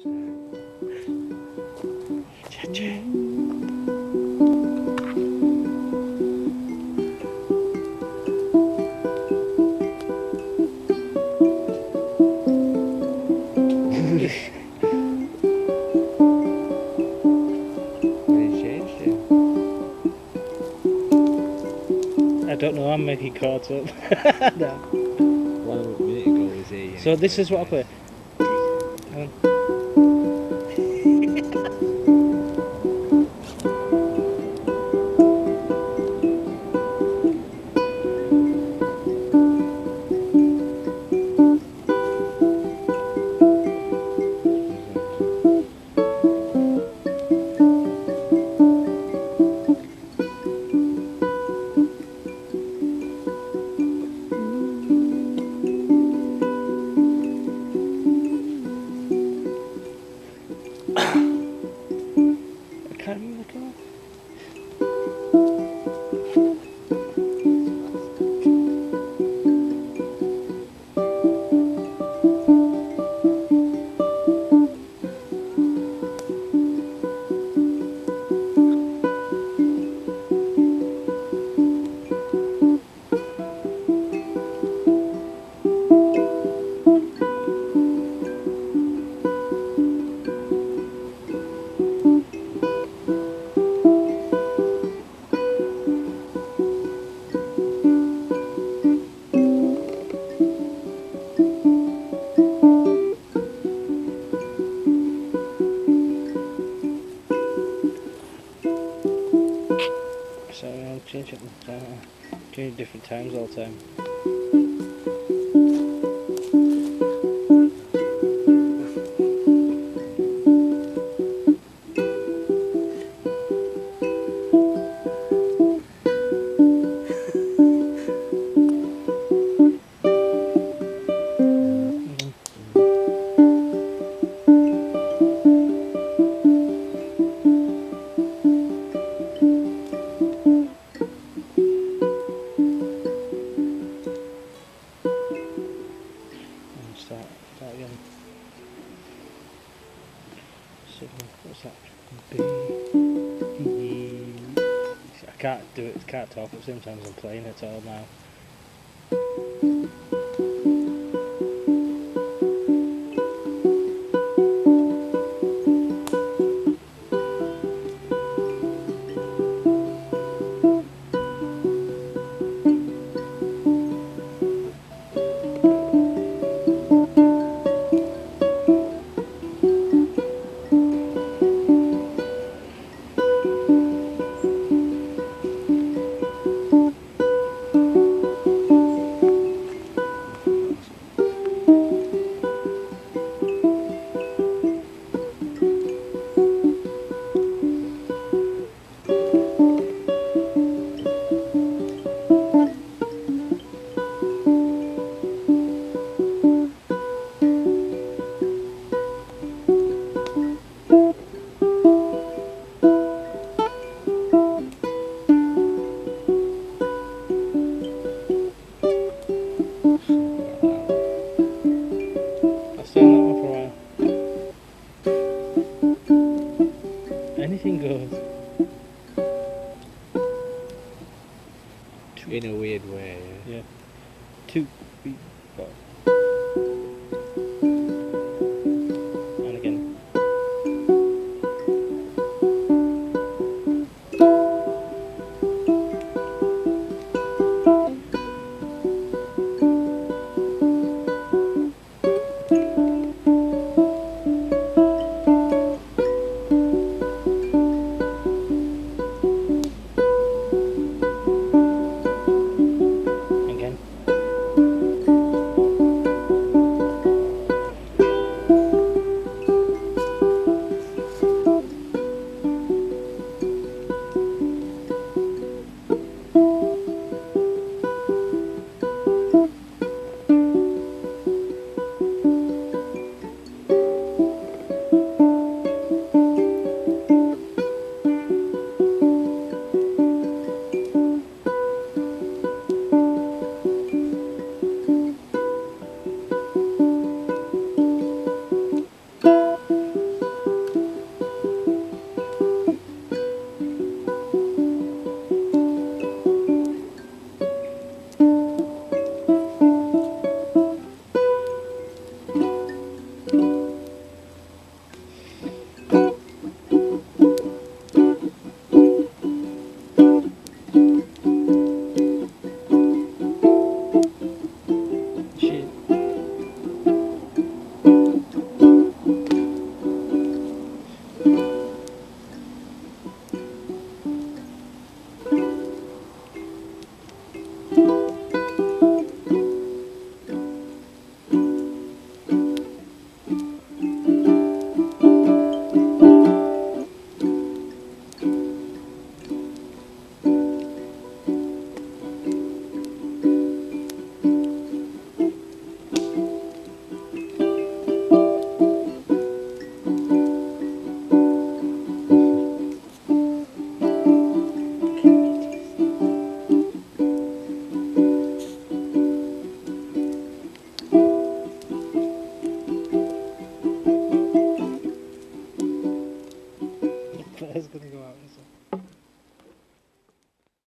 I don't know, I'm making caught up. No. 1 minute ago was he. So this is what I play. I can't remember the chord. So I'll change it, change different times all the time. Start again. So what's that? B. I can't do it. Can't talk at the same time as I'm playing it all now. Anything goes. In a weird way. Yeah. 2, 3, 4. And again. Again. It's gonna go out.